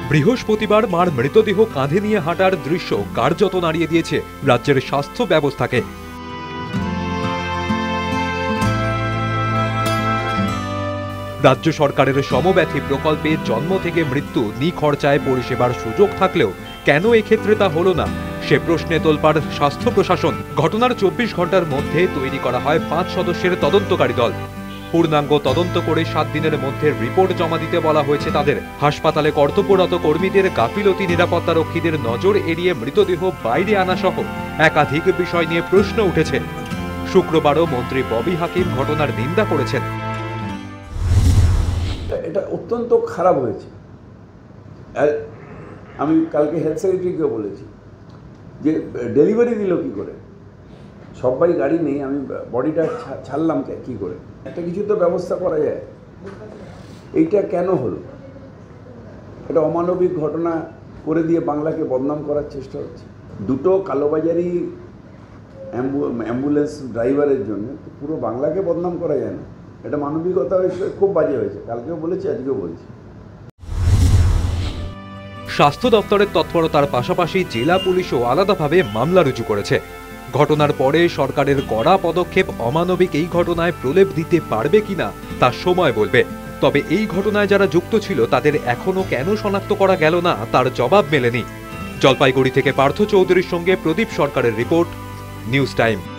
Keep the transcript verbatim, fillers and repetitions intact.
বৃহস্পতিবার মার মৃতদেহ কাঁধে নিয়ে হাঁটার দৃশ্য কার্যত নাড়িয়ে দিয়েছে রাজ্যের স্বাস্থ্য ব্যবস্থাকে। রাজ্য সরকারের সমব্যথী প্রকল্পে জন্ম থেকে মৃত্যু নিখরচায় পরিষেবার সুযোগ থাকলেও কেন এক্ষেত্রে তা হলো না সে প্রশ্নে তোলপাড় স্বাস্থ্য প্রশাসন। ঘটনার চব্বিশ ঘন্টার মধ্যে তৈরি করা হয় পাঁচ সদস্যের তদন্তকারী দল। পূর্ণাঙ্গ তদন্ত করে সাত দিনের মধ্যে রিপোর্ট জমা দিতে বলা হয়েছে তাদের। হাসপাতালে কর্তব্যরত কর্মীদের গাফিলতি, নিরাপত্তারক্ষীদের নজর এড়িয়ে মৃতদেহ বাইরে আনা সহ একাধিক বিষয় নিয়ে প্রশ্ন উঠেছে। শুক্রবারও মন্ত্রী ববি হাকিম ঘটনার নিন্দা করেছেন। এটা অত্যন্ত খারাপ হয়েছে। আর আমি কালকে হেলথ সেক্রেটারিকেও বলেছি যে ডেলিভারি দিল কি করে, সবাই গাড়ি নেই, আমি বডিটা ছাড়লাম কি করে, একটা কিছু তো ব্যবস্থা করা যায়। এইটা কেন হলো? এটা অমানবিক ঘটনা করে দিয়ে বাংলাকে বদনাম করার চেষ্টা হচ্ছে। দুটো কালোবাজারি অ্যাম্বুলেন্স ড্রাইভারের জন্য পুরো বাংলাকে বদনাম করা যায় না। এটা মানবিকতা হয়েছে, খুব বাজে হয়েছে। কালকেও বলেছি, আজকেও বলছি। স্বাস্থ্য দপ্তরের তৎপরতার পাশাপাশি জেলা পুলিশও আলাদাভাবে মামলা রুজু করেছে। ঘটনার পরে সরকারের কড়া পদক্ষেপ অমানবিক এই ঘটনায় প্রলেপ দিতে পারবে কিনা তা সময় বলবে। তবে এই ঘটনায় যারা যুক্ত ছিল তাদের এখনো কেন শনাক্ত করা গেল না তার জবাব মেলেনি। জলপাইগুড়ি থেকে পার্থ চৌধুরীর সঙ্গে প্রদীপ সরকারের রিপোর্ট, নিউজ টাইম।